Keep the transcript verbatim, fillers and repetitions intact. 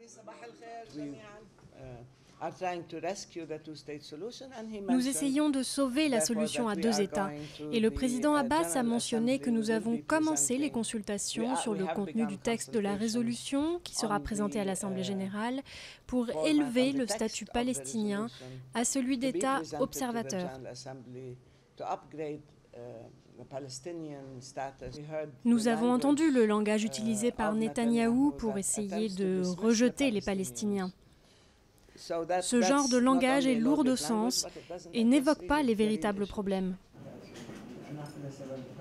Nous essayons de sauver la solution à deux États et le président Abbas a mentionné que nous avons commencé les consultations sur le contenu du texte de la résolution qui sera présenté à l'Assemblée générale pour élever le statut palestinien à celui d'État observateur. Nous avons entendu le langage utilisé par Netanyahou pour essayer de rejeter les Palestiniens. Ce genre de langage est lourd de sens et n'évoque pas les véritables problèmes.